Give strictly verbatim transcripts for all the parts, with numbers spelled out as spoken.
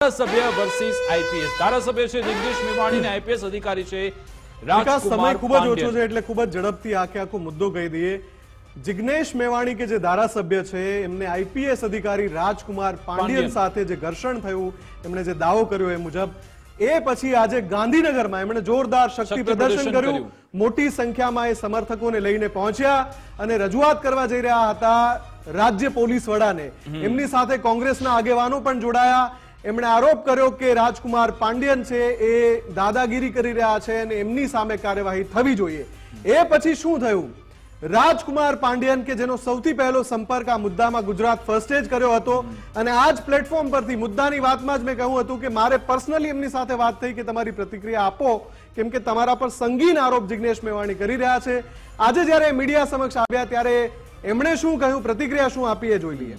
ધારાસભ્ય versus IPS ધારાસભ્ય છે જગદીશ મેવાણી અને આઈપીએસ અધિકારી છે રાજકુમાર ખૂબ જ ઓછો છે એટલે ખૂબ જ ઝડપથી આખે આખો મુદ્દો કહી દઈએ। જિગ્નેશ મેવાણી કે જે ધારાસભ્ય છે એમને આઈપીએસ અધિકારી રાજકુમાર પાંડિયન સાથે જે ઘર્ષણ થયું, એમણે જે દાવો કર્યો એ મુજબ, એ પછી આજે ગાંધીનગરમાં એમણે જોરદાર શક્તિ પ્રદર્શન કર્યું। મોટી સંખ્યામાં એ સમર્થકોને લઈને પહોંચ્યા અને રજૂઆત કરવા જઈ રહ્યા હતા રાજ્ય પોલીસ વડાને। એમની સાથે કોંગ્રેસના આગેવાનો પણ જોડાયા। એમણે આરોપ કર્યો કે રાજકુમાર પાંડિયન છે એ દાદાગીરી કરી રહ્યા છે અને એમની સામે કાર્યવાહી થવી જોઈએ। એ પછી શું થયું? રાજકુમાર પાંડિયન કે જેનો સૌથી પહેલો સંપર્ક આ મુદ્દામાં ગુજરાત ફર્સ્ટે જ કર્યો હતો અને આ જ પ્લેટફોર્મ પરથી મુદ્દાની વાતમાં જ મેં કહ્યું હતું કે મારે પર્સનલી એમની સાથે વાત થઈ કે તમારી પ્રતિક્રિયા આપો, કેમ કે તમારા પર સંગીન આરોપ જિગ્નેશ મેવાણી કરી રહ્યા છે। આજે જ્યારે મીડિયા સમક્ષ આવ્યા ત્યારે એમણે શું કહ્યું, પ્રતિક્રિયા શું આપી એ જોઈ લઈએ।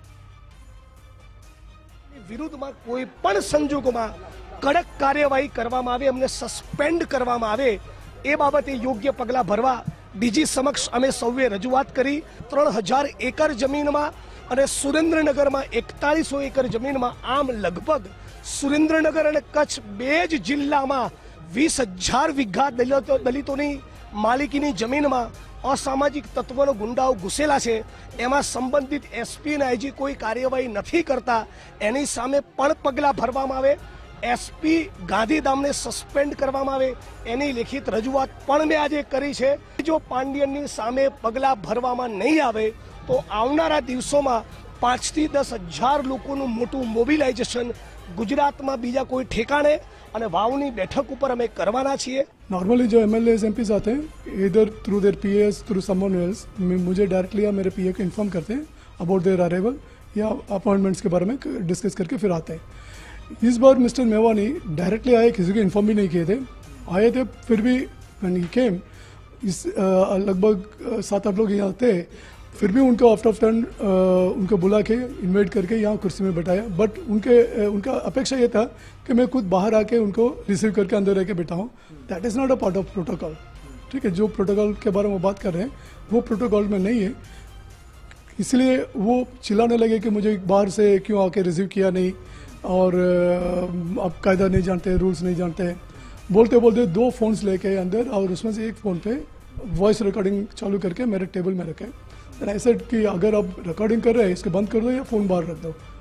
વિરુદ્ધમાં કોઈ પણ સંજોગોમાં કડક કાર્યવાહી કરવામાં આવે, અમને સસ્પેન્ડ કરવામાં આવે એ બાબતે યોગ્ય પગલાં ભરવા ડીજી સમક્ષ અમે સૌએ રજૂઆત કરી। ત્રણ હજાર એકર જમીનમાં અને સુરેન્દ્રનગરમાં એકતાલીસો એકર જમીનમાં, આમ લગભગ સુરેન્દ્રનગર અને કચ્છ બે જ જિલ્લામાં વીસ હજાર વીઘા દલિતો દલિતોની માલિકીની જમીનમાં અસામાજિક તત્વોનો ગુંડાઓ ઘૂસેલા છે। એમાં સંબંધિત એસપી અને આઈજી કોઈ કાર્યવાહી નથી કરતા, એની સામે પણ પગલાં ભરવામાં આવે। એસપી ગાંધીધામને સસ્પેન્ડ કરવામાં આવે એની લેખિત રજૂઆત પણ મેં આજે કરી છે। જો પાંડિયનની સામે પગલાં ભરવામાં નહીં આવે તો આવનારા દિવસોમાં પાંચથી દસ હજાર લોકોનું મોટું મોબિલાઇઝેશન ગુજરાતમાં બીજા કોઈ ઠેકાણે અને વાવની બેઠક ઉપર અમે કરવાના છીએ। नॉर्मली जो M L S M Ps आते हैं इधर through their P S through someone else मुझे डायरेक्टली या मेरे पी ए को इन्फॉर्म करते हैं अबाउट देयर अराइवल या अपॉइंटमेंट्स के बारे में डिस्कस करके फिर आते हैं। इस बार मिस्टर मेवानी डायरेक्टली आए, किसी को इन्फॉर्म भी नहीं किए थे, आए थे। फिर भी व्हेन ही केम, इस लगभग सात आठ लोग यहाँ थे, फिर भी उनको आफ्टर ऑफ टर्न उनको बुला के इन्वाइट करके यहाँ कुर्सी में बैठाया। बट उनके उनका अपेक्षा ये था कि मैं खुद बाहर आके उनको रिसीव करके अंदर रह के बैठा हूँ। That is not a part of protocol. ठीक है, जो प्रोटोकॉल के बारे में बात कर रहे हैं वो प्रोटोकॉल में नहीं है। इसलिए वो चिल्लाने लगे कि मुझे बाहर से क्यों आके रिसीव किया नहीं और आप कायदा नहीं जानते, रूल्स नहीं जानते। बोलते बोलते दो फ़ोन्स लेके अंदर और उसमें से एक फ़ोन पे वॉइस रिकॉर्डिंग चालू करके मेरे टेबल में रखे। ऐसे कि अगर आप रिकॉर्डिंग कर रहे हैं इसको बंद कर दो या फ़ोन बाहर रख दो।